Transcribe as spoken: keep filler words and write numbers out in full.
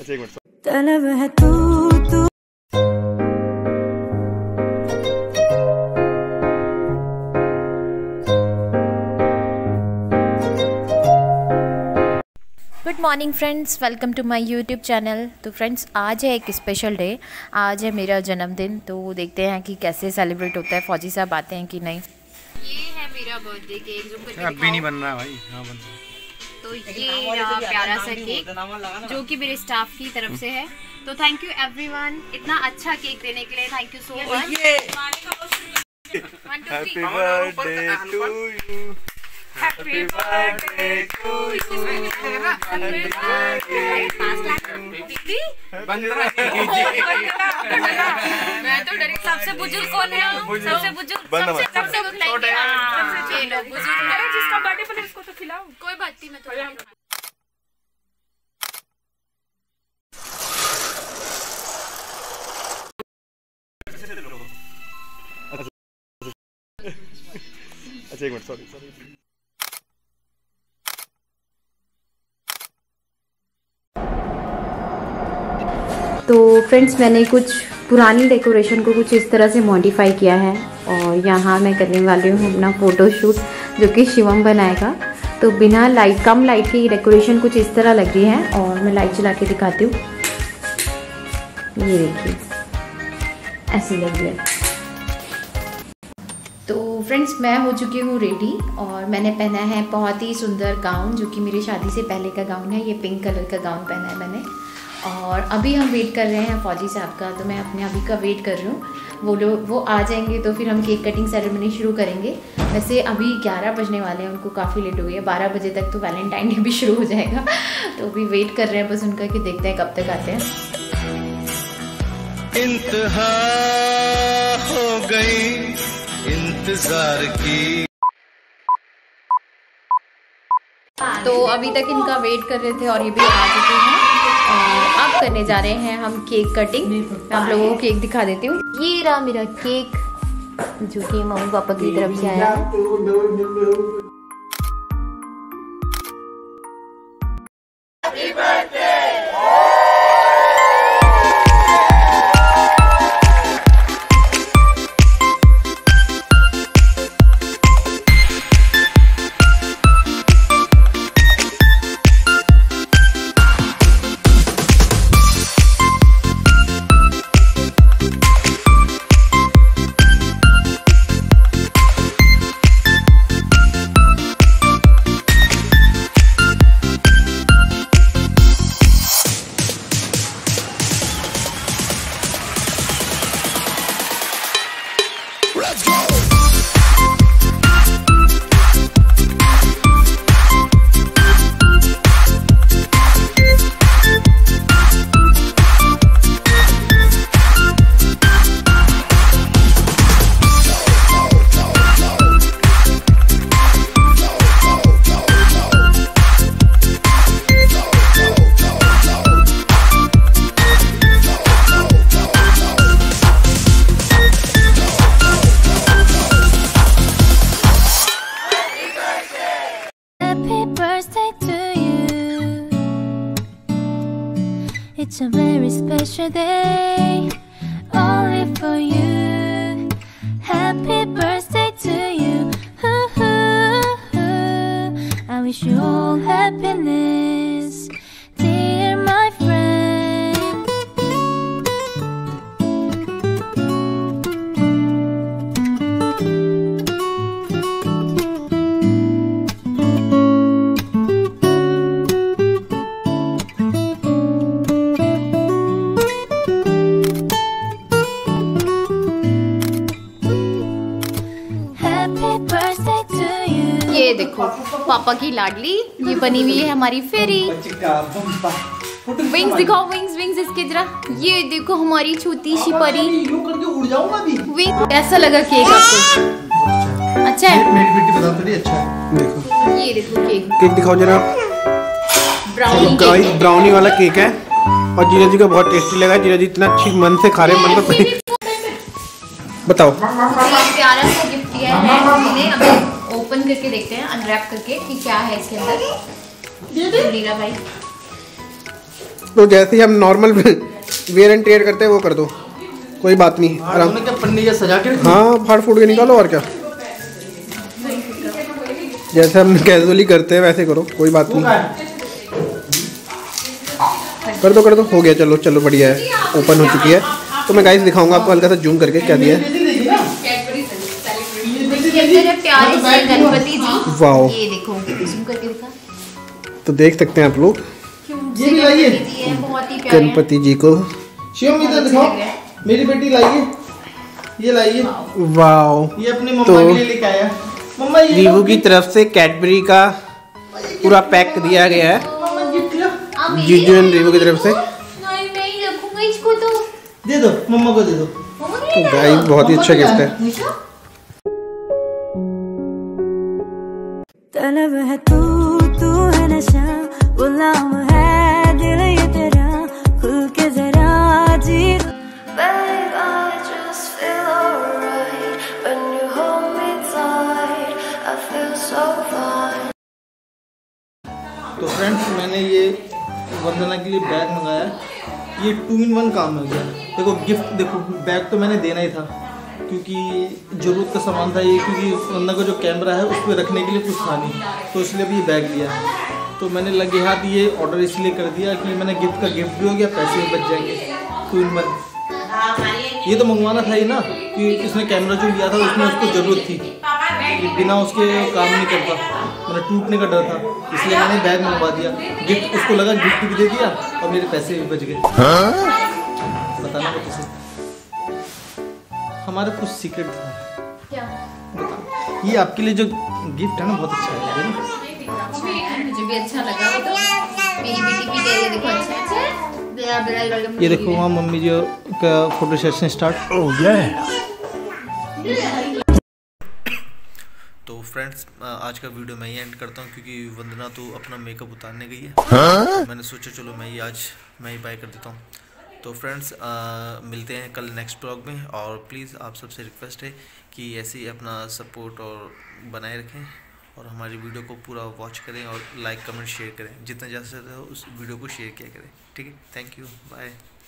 अच्छा एक मिनट। तलब है तू तू। Good morning friends, welcome to my YouTube channel. तो फ्रेंड्स, आज है एक स्पेशल डे, आज है मेरा जन्मदिन। तो देखते हैं कि कैसे सेलिब्रेट होता है। फौजी साहब आते हैं कि नहीं। ये है मेरा बर्थडे केक जो अभी नहीं बन रहा भाई। हाँ बन रहा। तो ये रहा प्यारा सा केक जो कि मेरे स्टाफ की तरफ से है। तो थैंक यू एवरीवन, इतना अच्छा केक देने के लिए thank you so much. Happy birthday to you, happy birthday to you, happy मैं तो डरी। सबसे बुजुर्ग कौन है? सबसे बुजुर्ग सबसे सबसे बुजुर्ग जिसका बर्थडे पर उसको तो खिलाओ। कोई बात नहीं, मैं तो अच्छा एक मिनट, सॉरी सॉरी। तो फ्रेंड्स, मैंने कुछ पुरानी डेकोरेशन को कुछ इस तरह से मॉडिफाई किया है और यहाँ मैं करने वाली हूँ अपना फ़ोटोशूट जो कि शिवम बनाएगा। तो बिना लाइट, कम लाइट की डेकोरेशन कुछ इस तरह लग रही है और मैं लाइट चला के दिखाती हूँ। ये देखिए, ऐसी लग रही है। तो फ्रेंड्स, मैं हो चुकी हूँ रेडी और मैंने पहना है बहुत ही सुंदर गाउन जो कि मेरी शादी से पहले का गाउन है। ये पिंक कलर का गाउन पहना है मैंने। और अभी हम वेट कर रहे हैं फौजी साहब का, तो मैं अपने अभी का वेट कर रही हूँ। वो लोग वो आ जाएंगे तो फिर हम केक कटिंग सेरेमनी शुरू करेंगे। वैसे अभी ग्यारह बजने वाले हैं, उनको काफ़ी लेट हो गई है। बारह बजे तक तो वैलेंटाइन डे भी शुरू हो जाएगा। तो अभी वेट कर रहे हैं बस उनका कि देखते हैं कब तक आते हैं। इंतहा हो गई इंतजार की। तो अभी तक इनका वेट कर रहे थे और ये भी आ चुके हैं और अब करने जा रहे हैं हम केक कटिंग। आप लोगों को केक दिखा देती हूँ। ये रहा मेरा केक जो कि मम्मी पापा की तरफ से आया है। It's a very special day, only for you. Happy birthday to you. Ooh, ooh, ooh. I wish you all happiness, dear my friend. ये देखो पापा की लाडली, ये बनी हुई है हमारी फेरी। विंग्स दिखाओ, विंग्स विंग्स इसके जरा। ये देखो हमारी छोटी सी परी। विंग कैसा लगा केक आपको? अच्छा है? मेरी बेटी बता तो नहीं अच्छा है। देखो ये देखो केक, केक दिखाओ जरा। ब्राउनी केक, ब्राउनी वाला केक है और जीजा जी का बहुत टेस्टी लगा। जीजा जी इतना अच्छी मन से खा रहे, मन को बताओ। प्यारा सा गिफ्ट दिया है हमने। अभी ओपन करके देखते हैं, अनरैप करके कि क्या है इसके अंदर। नीरा भाई तो जैसे ही हम नॉर्मल वेयर एंड टेयर करते हैं वो कर दो, कोई बात नहीं। आराम क्या पन्नी या सजा के, हाँ फाड़ फूट के निकालो और क्या, जैसे हम कैजुअली करते हैं वैसे करो, कोई बात नहीं। कर दो कर दो, हो गया। चलो चलो बढ़िया है, ओपन हो चुकी है। तो मैं गाइस दिखाऊंगा आपको हल्का सा जूम करके क्या दिया है। प्यारे से गणपति जी, वाओ, ये देखो जूम करके दिखा, तो देख सकते हैं आप लोग ये भी लाइए बहुत ही प्यारे हैं। गणपति जी को। शिवम इधर दिखाओ, मेरी बेटी लाइए, ये लाइए, वाओ, ये अपनी मम्मा तो के लिए लेके आया। मम्मा ये रीवू की तरफ से कैडबरी का पूरा पैक दिया गया है, जीजू एंड रीवू की तरफ से। नहीं मैं ही रखूंगा इसको, तो दे दो मम्मा को, दे दो। तो गाइस बहुत ही अच्छा गिफ्ट है। तलब है तू तू है नशा, गुलाम है दिल ये तेरा, खुल के जरा जी। Babe, I just feel alright when you hold me tight. I feel so fine. तो फ्रेंड्स मैंने ये वंदना के लिए बैग मंगाया, ये टू इन वन काम हो गया। देखो गिफ्ट, देखो बैग तो मैंने देना ही था क्योंकि ज़रूरत का सामान था ये, क्योंकि वंदना का जो कैमरा है उस पर रखने के लिए कुछ था नहीं, तो इसलिए अभी ये बैग लिया। तो मैंने लगे हाथ ये ऑर्डर इसलिए कर दिया कि मैंने गिफ्ट का गिफ्ट भी हो गया, पैसे भी बच जाएंगे। टू इन वन ये तो मंगवाना था ही ना, कि इसने कैमरा जो लिया था उसमें उसको ज़रूरत थी, बिना उसके काम नहीं करता, मतलब टूटने का डर था, इसलिए मैंने बैग मंगवा दिया। गिफ्ट उसको लगा गिफ्ट भी दे दिया और मेरे पैसे भी बच गए। बताना कुछ उसे, हमारा कुछ सीक्रेट था क्या बता। ये आपके लिए जो गिफ्ट है ना बहुत अच्छा है, मुझे भी अच्छा लगा, वो तो मेरी बेटी भी कह रही है देखो अच्छा अच्छा। ये देखो वहाँ मम्मी जो का फोटो सेशन स्टार्ट हो गया है। तो फ्रेंड्स आज का वीडियो मैं ही एंड करता हूँ क्योंकि वंदना तो अपना मेकअप उतारने गई है। तो मैंने सोचा चलो मैं ही आज मैं ही बाय कर देता हूँ। तो फ्रेंड्स मिलते हैं कल नेक्स्ट ब्लॉग में, और प्लीज़ आप सबसे रिक्वेस्ट है कि ऐसे ही अपना सपोर्ट और बनाए रखें और हमारी वीडियो को पूरा वॉच करें और लाइक कमेंट शेयर करें, जितना ज़्यादा से ज़्यादा उस वीडियो को शेयर किया करें। ठीक है, थैंक यू, बाय।